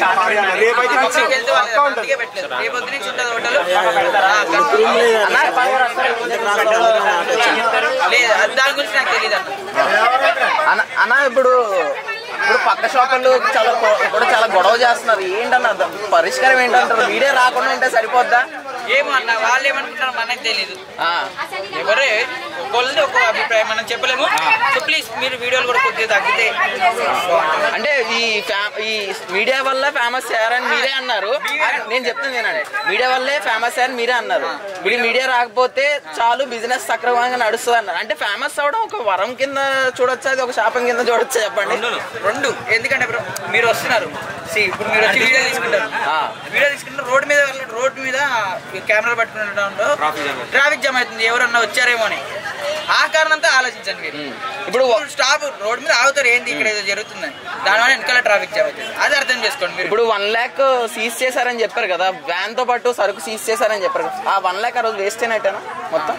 దాని గురించి నాకు తెలియదు అన్న. ఇప్పుడు పక్క షాపులు చాలా గొడవ చేస్తున్నారు. ఏంటన్న పరిష్కారం ఏంటంటారు? మీడియా రాకుండా ఉంటే సరిపోద్దా? ఏమో అన్న, వాళ్ళు ఏమనుకుంటారో మనకు తెలీదు. ఎవరే ఒకళ్ళది ఒక అభిప్రాయం మనం చెప్పలేము. సో ప్లీజ్ మీరు వీడియోలు కూడా కొద్దిగా తగ్గితే. అంటే ఈ మీడియా వల్ల ఫేమస్ అయ్యారని మీరే అన్నారు. నేను చెప్తాను నేనండి, మీడియా వల్లే ఫేమస్ అయ్యారని మీరే అన్నారు. ఇప్పుడు మీడియా రాకపోతే చాలు బిజినెస్ సక్రమంగా నడుస్తుంది అన్నారు. అంటే ఫేమస్ అవడం ఒక వరం కింద చూడొచ్చా, అది ఒక శాపం కింద చూడొచ్చా చెప్పండి? రెండు. ఎందుకంటే మీరు వస్తున్నారు, ఇప్పుడు మీరు వచ్చి వీడియో తీసుకుంటారు, రోడ్డు మీద కెమెరా పట్టుకుంటూ ట్రాఫిక్ జామ్ అవుతుంది, ఎవరన్నా వచ్చారేమో అని. ఆ కారణంతో ఆలోచించండి మీరు. ఇప్పుడు స్టాప్ రోడ్ మీద ఆగుతారు, ఏంది ఇక్కడ ఏదో జరుగుతుందని, దానివల్ల వెనకాల ట్రాఫిక్ జామ్ అవుతుంది. అది అర్థం చేసుకోండి మీరు. ఇప్పుడు 1 lakh సీజ్ చేశారని చెప్పారు కదా, వ్యాన్ తో పాటు సరుకు సీజ్ చేశారని చెప్పారు కదా, ఆ 1 lakh ఆ రోజు వేస్ట్ అయినట్టేనా మొత్తం?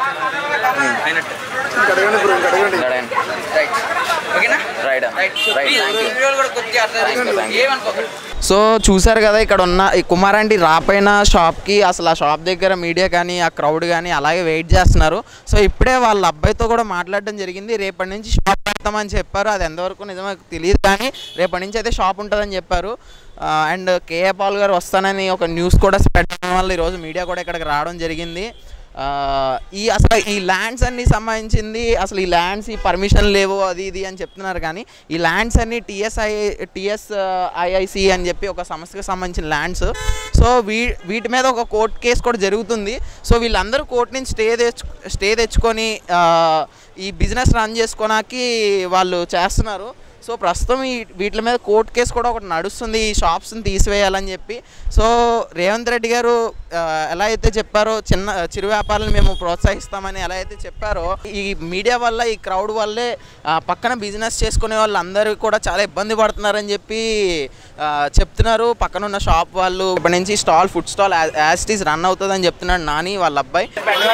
సో చూసారు కదా, ఇక్కడ ఉన్న ఈ కుమారాంటి రాపైన షాప్కి అసలు ఆ షాప్ దగ్గర మీడియా కానీ ఆ క్రౌడ్ కానీ అలాగే వెయిట్ చేస్తున్నారు. సో ఇప్పుడే వాళ్ళ అబ్బాయితో కూడా మాట్లాడడం జరిగింది. రేపటి నుంచి షాప్ పెడతామని చెప్పారు. అది ఎంతవరకు నిజమో తెలియదు, కానీ రేపటి నుంచి అయితే షాప్ ఉంటుందని చెప్పారు. అండ్ కేఏ పాల్ గారు వస్తానని ఒక న్యూస్ కూడా స్ప్రెడ్ అవ్వడం వల్ల ఈరోజు మీడియా కూడా ఇక్కడికి రావడం జరిగింది. అసలు ఈ ల్యాండ్స్ అన్ని సంబంధించింది, అసలు ఈ ల్యాండ్స్ ఈ పర్మిషన్ లేవు అది ఇది అని చెప్తున్నారు. కానీ ఈ ల్యాండ్స్ అన్ని టిఎస్ఐఐసి అని చెప్పి ఒక సంస్థకి సంబంధించిన ల్యాండ్స్. సో వీటి మీద ఒక కోర్టు కేసు కూడా జరుగుతుంది. సో వీళ్ళందరూ కోర్టు నుంచి స్టే తెచ్చుకొని ఈ బిజినెస్ రన్ చేసుకోవడానికి వాళ్ళు చేస్తున్నారు. సో ప్రస్తుతం వీటి మీద కోర్టు కేసు కూడా ఒకటి నడుస్తుంది, ఈ షాప్స్ని తీసివేయాలని చెప్పి. సో రేవంత్ రెడ్డి గారు ఎలా అయితే చెప్పారో చిరు వ్యాపారాలను మేము ప్రోత్సహిస్తామని ఎలా అయితే చెప్పారో, ఈ మీడియా వల్ల ఈ క్రౌడ్ వల్లే పక్కన బిజినెస్ చేసుకునే వాళ్ళందరూ కూడా చాలా ఇబ్బంది పడుతున్నారని చెప్పి చెప్తున్నారు. పక్కన ఉన్న షాప్ వాళ్ళు ఇప్పటి నుంచి food stall as it is run అవుతుందని చెప్తున్నాడు నాని వాళ్ళ అబ్బాయి.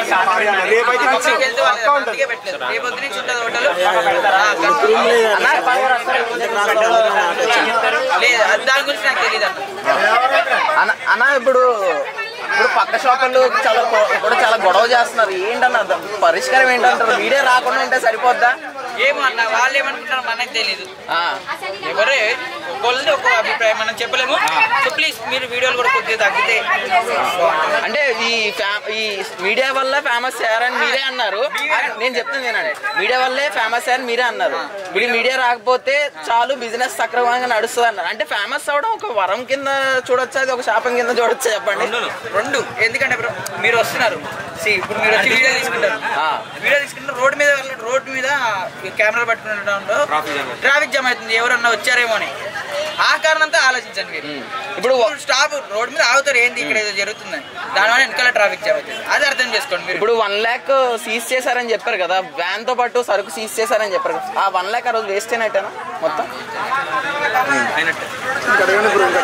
అన్న ఇప్పుడు పక్క షాపులు చాలా గొడవ చేస్తున్నారు. ఏంటన్న పరిష్కారం ఏంటంటారు? మీడియా రాకుండా ఉంటే సరిపోద్దా? ఏమో అన్న, వాళ్ళు ఏమనుకుంటారో మనకు తెలీదు. ఎవరే ఒకళ్ళది ఒక అభిప్రాయం మనం చెప్పలేము. సో ప్లీజ్ మీరు వీడియోలు కూడా కొద్దిగా తగ్గితే. అంటే ఈ మీడియా వల్ల ఫేమస్ అయ్యారని మీరే అన్నారు. నేను చెప్తాను నేనండి, మీడియా వల్లే ఫేమస్ అయ్యారని మీరే అన్నారు. ఇప్పుడు మీడియా రాకపోతే చాలు బిజినెస్ సక్రమంగా నడుస్తుంది అన్నారు. అంటే ఫేమస్ అవడం ఒక వరం కింద చూడొచ్చా, అది ఒక శాపం కింద చూడొచ్చా చెప్పండి? రెండు. ఎందుకంటే మీరు వస్తున్నారు, ఇప్పుడు మీరు వచ్చి వీడియో తీసుకుంటారు, రోడ్డు మీద కెమెరా పట్టుకుంటూ ట్రాఫిక్ జామ్ అవుతుంది, ఎవరన్నా వచ్చారేమో అని. ఆ కారణంతో ఆలోచించండి మీరు. ఇప్పుడు స్టాప్ రోడ్ మీద ఆగుతారు, ఏంది ఇక్కడ ఏదో జరుగుతుందని, దానివల్ల వెనకాల ట్రాఫిక్ జామ్ అవుతుంది. అది అర్థం చేసుకోండి మీరు. ఇప్పుడు 1 lakh సీజ్ చేశారని చెప్పారు కదా, వ్యాన్ తో పాటు సరుకు సీజ్ చేశారని చెప్పారు కదా, ఆ 1 lakh ఆ రోజు వేస్ట్ అయినట్టేనా మొత్తం?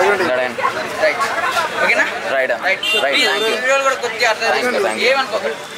ఓకేనా? రైట్. వీడియోలు కూడా కొద్దిగా అర్థం చేసుకోండి, ఏమనుకోకండి.